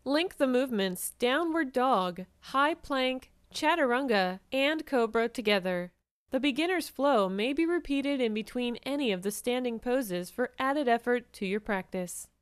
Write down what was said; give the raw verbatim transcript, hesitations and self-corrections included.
Link the movements downward dog, high plank, chaturanga, and cobra together. The beginner's flow may be repeated in between any of the standing poses for added effort to your practice.